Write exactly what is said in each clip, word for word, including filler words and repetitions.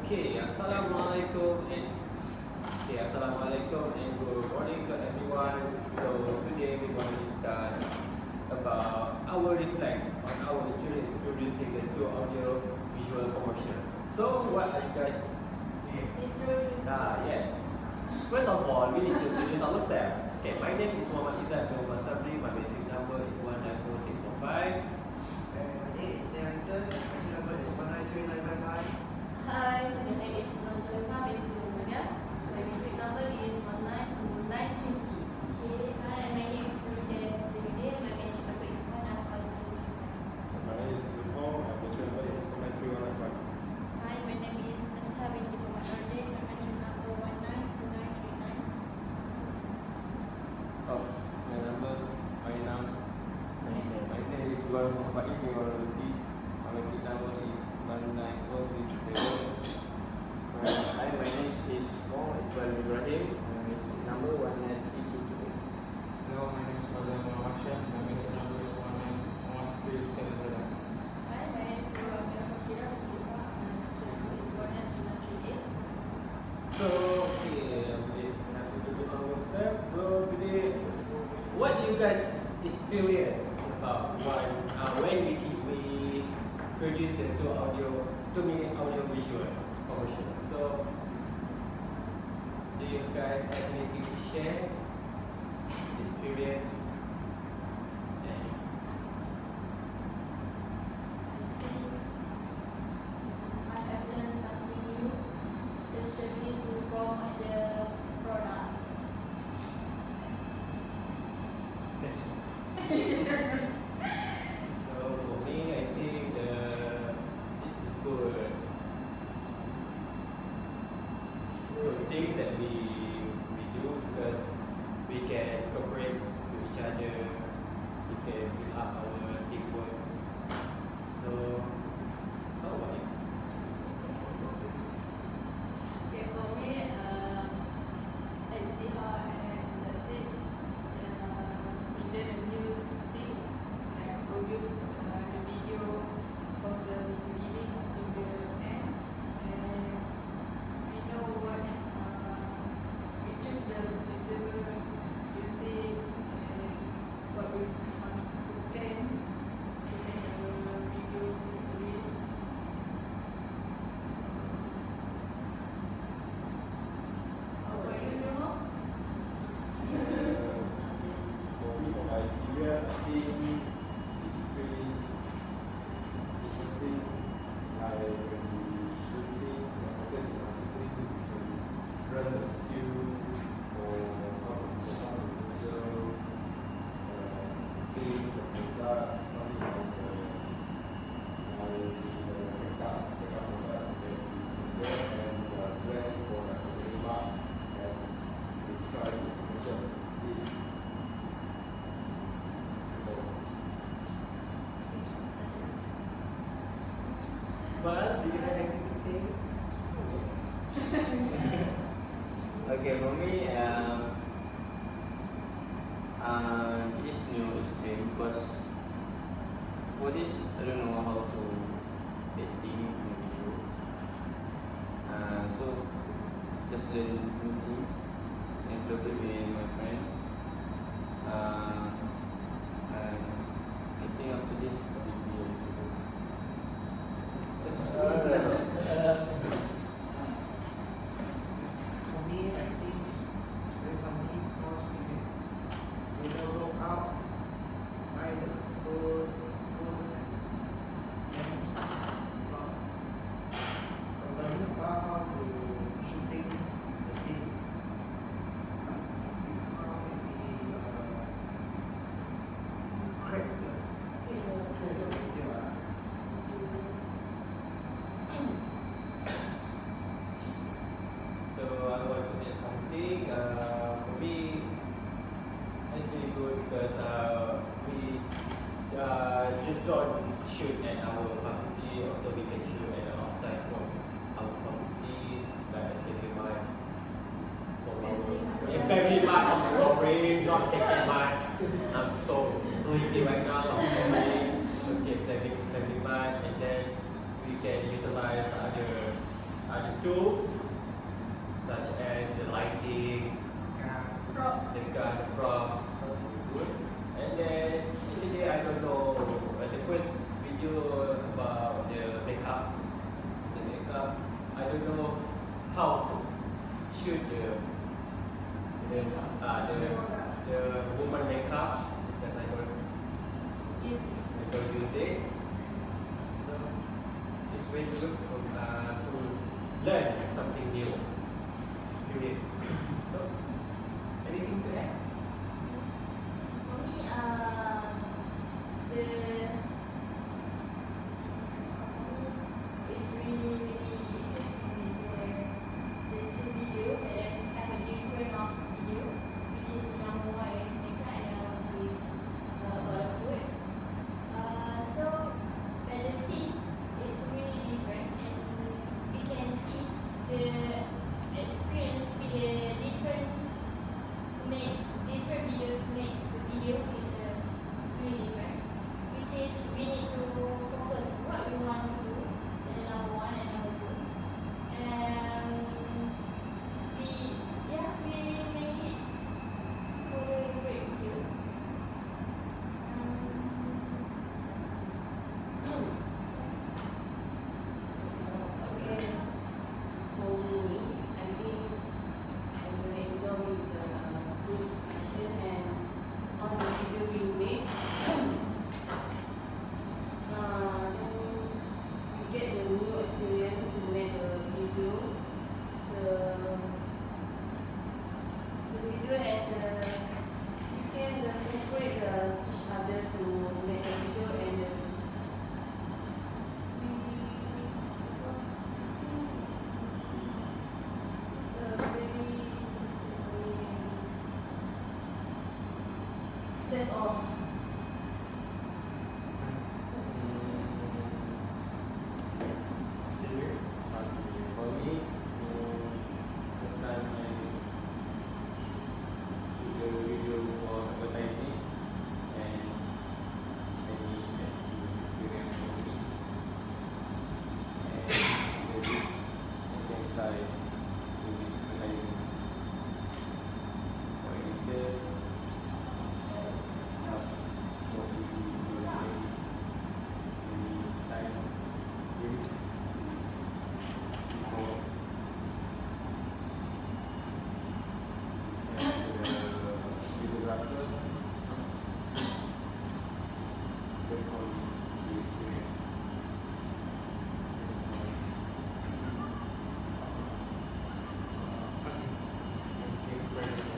Okay, Assalamualaikum and okay, Assalamualaikum and good morning to everyone. So today we're going to discuss about our reflect on our experience producing the two audio visual commercial. So what are you guys? Introduce. Ah yes. First of all, we need to introduce ourselves. Okay, my name is Muhammad Izzat bin Umar Sabri. My basic number is one nine four six four five. And my name is Nianzen. My number is one nine three nine five five. Hi, my name is Nurjulfa binti Umaria. My metric number is one nine two nine three three. Okay, hi, my name is Nurjulfa Zubir. My metric number is one nine five two three five. My name is Zulfo. My metric number is one nine three one nine five. Hi, my name is Nasha binti Muhammad Nordin. My metric number one nine two nine three nine. Oh, my number, my name, my name is Luan Muhammad Ismi Waluti. My metric number is one nine four three three seven. Hi, my name is Mo Iqbal Ibrahim. My metric number one nine three two two eight. Hello, my name is Fazal Muhammad Shah. My metric number is one nine one three seven seven. Hi, my name is Nurul Amira Mashkira binti Isa. My metric number is one nine two nine three eight. So okay, um, let's have to introduce ourselves. So today, what do you guys experience about one uh, when we we produce the two audio two minute audio visual commercial? So do you guys have anything to share? The experience? And I have learned something new, especially to promote the product. That's so for me, I think the this is good. Good thing that we we do because we can cooperate with each other. We can build up our teamwork. So how about you? Okay, for me, uh, let's see how I can succeed. Uh, we learn new things, like produce uh, the video from the beginning to the end, and we know what uh, we choose the suitable music and what we want to plan to make our video real. How about you, Jomo? For me, for my experience, I think it's pretty interesting. Like when we shooting, like I said, in our shooting, we can learn the skill for how to how to visual uh, things, the product, something like the like the makeup, makeup product that we sell and the brand for like the remark and we try to measure it. So But do you have anything to say? Okay, for me, um, uh, it is new experience because for this, I don't know how to editing the video. Uh, so just learn new thing and collaborate with my friends. Uh, and I think after this, I will be able to do. for me, I think it's very funny because we can we can go out, buy the food, food and and talk, learn about how to shooting the scene. How can we uh, create the create the video. uh, So I want to add something. Uh, for me, it's really good because uh, we uh, just don't shoot at our faculty. Also, we can shoot at the outside from our faculty, like taking my from our yeah, family mart. I'm sorry, not taking my. I'm so sleepy right now. I'm sorry. Okay, taking family mart, and then we can utilize other other tools such as the lighting, Yeah. Prop. the gun, the props, good. And then actually I don't know uh, the first video about the makeup. The makeup, I don't know how to shoot the the uh, the, the woman makeup because I don't Yes. I don't use it. So it's very good uh, to learn something new. Experience. So anything to add? For me, uh, the it's really really interesting is the the two video that have a different of video, which is number one is makeup and number two is uh, about food. Uh, so when the scene is really different and we can see the experience with the different to make different video to make the video is uh, really different, which is we need to focus what we want to do in the number one and number two, and we yeah we really make it for a great video. Um, Okay, for me, I think I really enjoy the good discussion and all the video we made. uh, then we get the new experience to make the video, the the video and the we can uh, cooperate uh, each other to make the video and uh, we it's a very interesting for me and that's all. For me, um, first time I shoot the video for advertising and any experience for me. And maybe I can try doing advertising for editor. Not so easy to do any time use before. And the videographer, based on the experience. Thank you very much.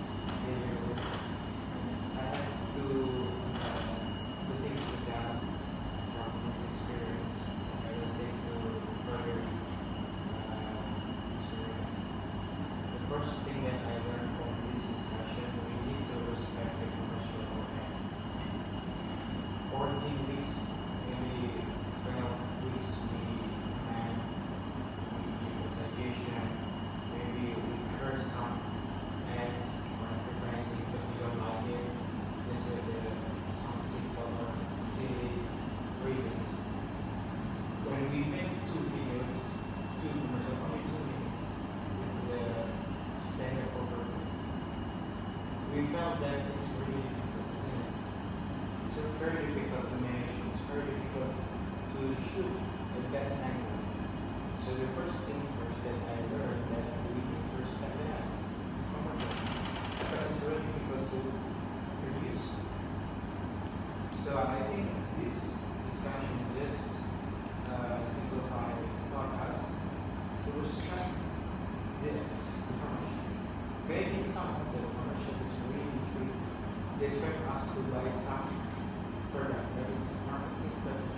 I have to uh, two things to down from this experience. I will take to further uh, experience. The first thing that I learned from this discussion, we need to respect the commercial organs. fourteen weeks, maybe twelve weeks, we command, we give a suggestion, maybe we heard some ads or advertising, but we don't like it. These are the some simple or silly reasons. When we make two videos, two commercial, only two minutes, with the standard operating, we felt that it's really difficult. You know, it's uh, very difficult to manage. It's very difficult to shoot the best angle. So the first thing first that I learned that we need to respect the ads. Because it's very difficult to produce. So I think this discussion just uh, simplify taught us to respect this the commercial. Maybe some of the commercial is really tricky. They try us to buy some product, but it's marketing strategy.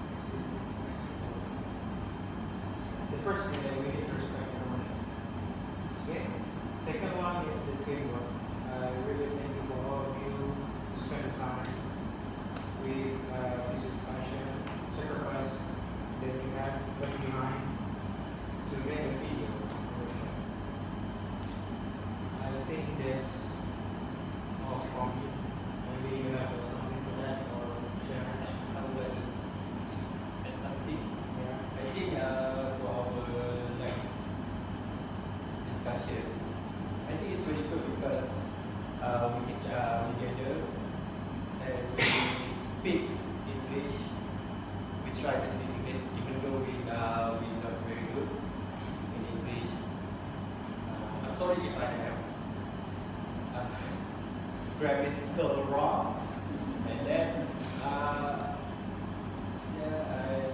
The first thing that we need to respect the commercial. Okay. Second one is the teamwork. I really thank you for all of you to spend the time with uh, this discussion, sacrifice that you have left behind to make a video commercial. I think that's all from me. Maybe you have something to add or share. I would like to add something. Yeah. I think uh, for our next sorry if I have uh, grammatical wrong. And then, uh, yeah, I,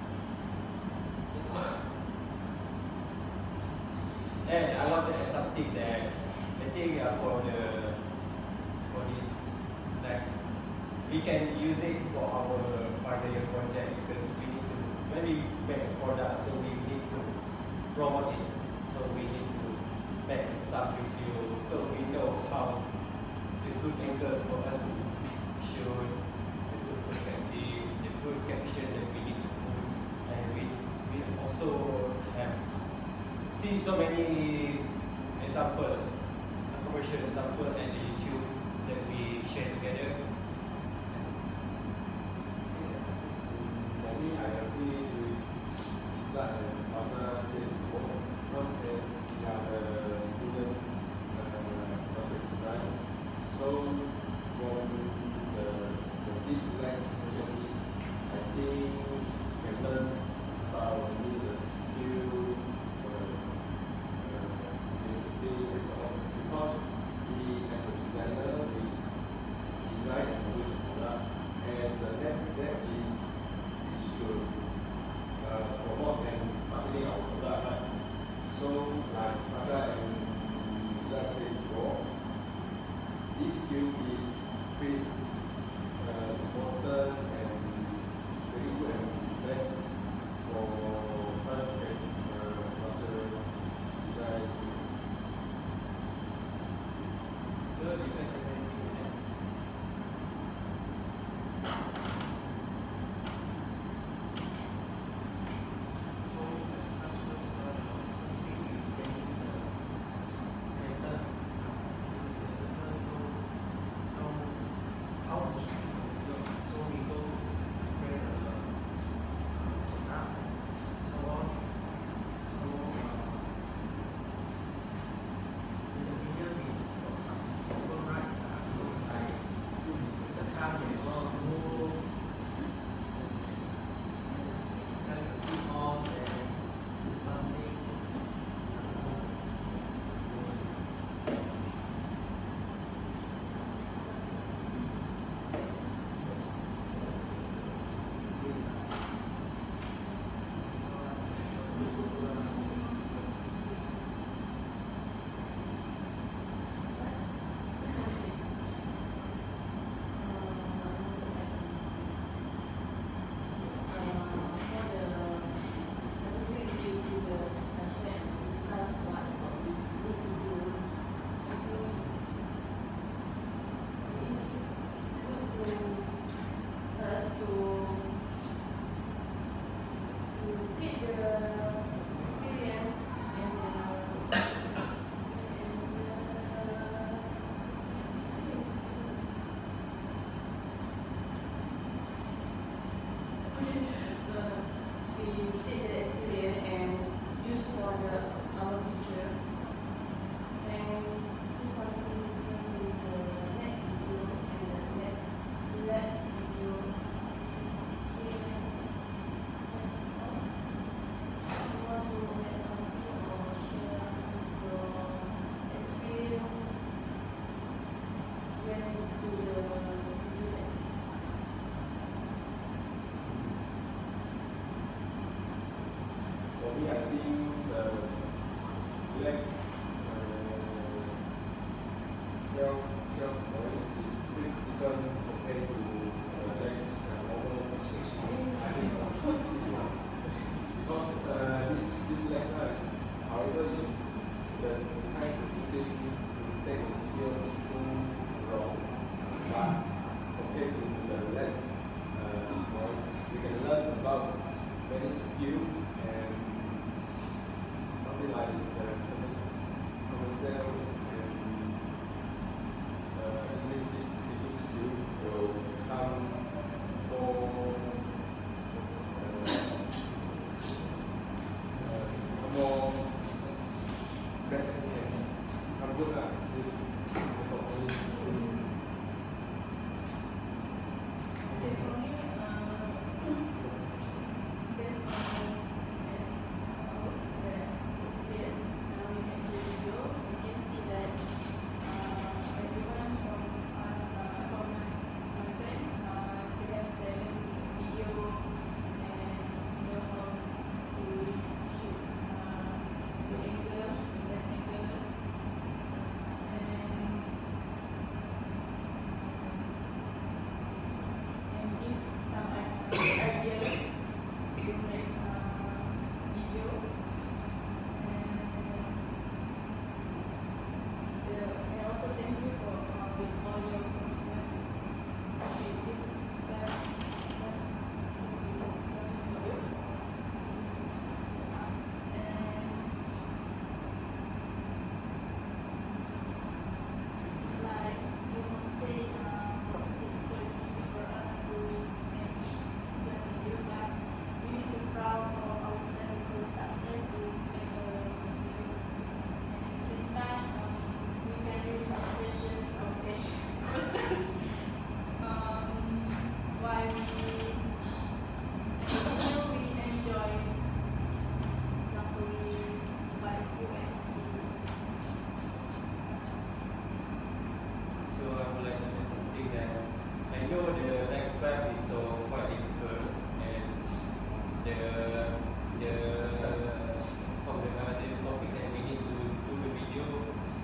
and I want to add something that I think uh, for the for this next, we can use it for our final year project because we need to when we make a product, so we need to promote it. So we need to make a sub video so we know how the good angle for us to shoot, the good perspective, the good caption that we need to put, and we we also have seen so many example, a commercial example and the YouTube that we share together. For me, I agree with Izzat and Faza said before, because as we are the student uh, graphic design, so from the, the this design especially, I think we can learn about maybe the skill, uh, uh, the shooting and so on. Because we, as a designer, we design and produce a product, and the next step is we should uh, promote and marketing our product, right? So, like Faza and Izzat said before, this skill is pretty uh, important and very good and best for us as uh, cultural design student. So you can have anything to add? So as was uh, first thing we get in the character. The first so how how to shoot the video. So we go create a uh, app, so on. So uh, in the video we got some override uh, like the car can all move. Then the keep on and something. For me, I think the Lex uh, twelve, twelve point is pretty different compared to uh, Lex uh, normal six one. I think six one. Because uh, this, this Lex, uh, however, is the kind of shooting to take the video is too wrong. But compared to the Lex uh, six one, we can learn about many skills and something like the commercial and uh, English speaking skill will become more uh, uh, more best and become good at it. That's all for me. Okay, for me, uh, based on uh, the experience, uh, we can do video, we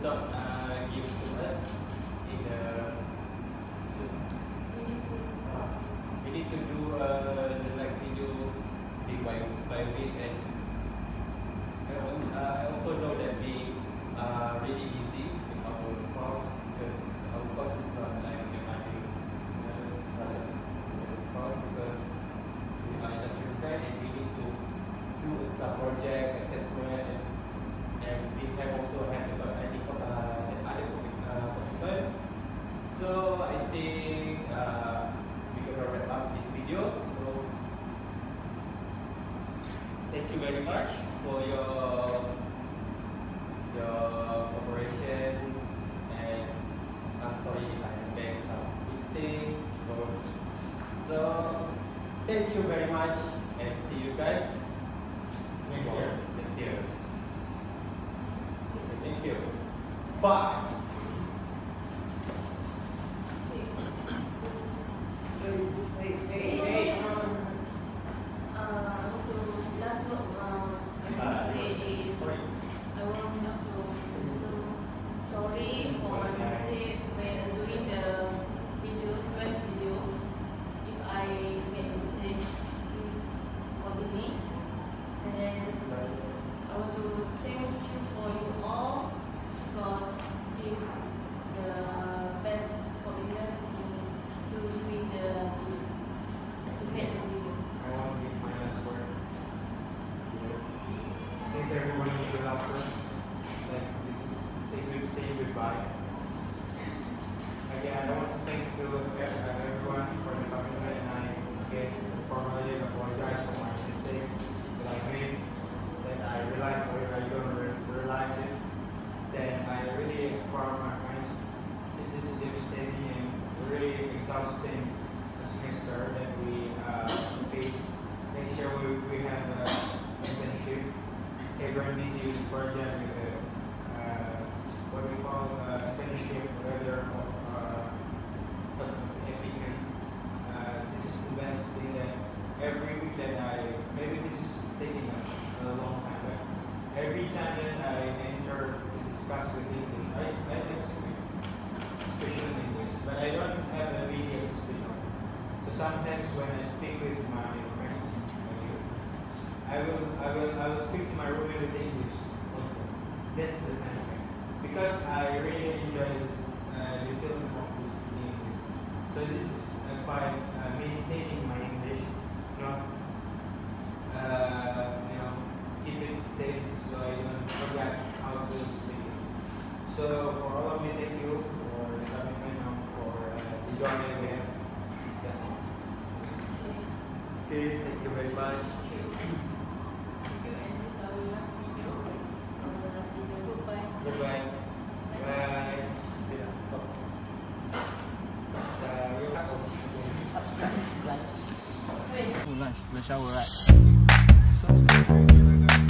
not uh, give to us in the We need to uh, we need to do uh, the next video week by by week, and I, al- uh, I also know that we are really busy in our course because our course is not like the other uh, classes course, because we are industrial design and we need to do some project assessment, and, and we have also had about any co- uh, other commi- uh, commitment. So I think uh, we're gonna wrap up this video. So thank you very much for your your cooperation, and I'm sorry if I have made some mistakes. So so thank you very much, and see you guys next year. Next year. Thank you. Bye. Hey, hey, hey, hey. Uh, I want to last word uh, I want to say is Sorry. I want not to so sorry for my mistake when doing the video, first video. If I made mistake, please forgive me. And then I want to thank you for you all, because give the best commitment in doing the video, to make the video. I want to give my last word. Since everyone is the last word, like this is say good, say goodbye. Again, I want to thank to ev- uh, everyone for the commitment, and I again formally apologize for my mistakes that I made. That I realized, or I don't re- realize it. Then I really proud of my friends, since this is devastating and really exhausting semester that we uh, face. Next year we, we have an internship. Everyone busy with the project, with the uh, what we call uh, internship letter of uh, of applicant. Uh, this is the best thing that every week that I, maybe this is taking a, a long time, but every time that I enter to discuss with English, I, I like to speak, especially in English, but I don't have a media to speak of. So sometimes when I speak with my friends, like you, I will, I will, I will speak to my roommate with English also. That's the kind of things. Because I really enjoy uh, the feeling of speaking English. So this is uh, quite uh, maintaining my English, you know, uh, you know, keep it safe so I don't forget how to speak it. So for all of you, thank you for the commitment, um, for uh, the joy that we have. That's all. Okay, thank you very much. Thank you. Thank you, and this is our last video. It's our last video. Goodbye. Goodbye. Bye. Yeah, stop. Uh, you have Wait. lunch, the shower, right? So,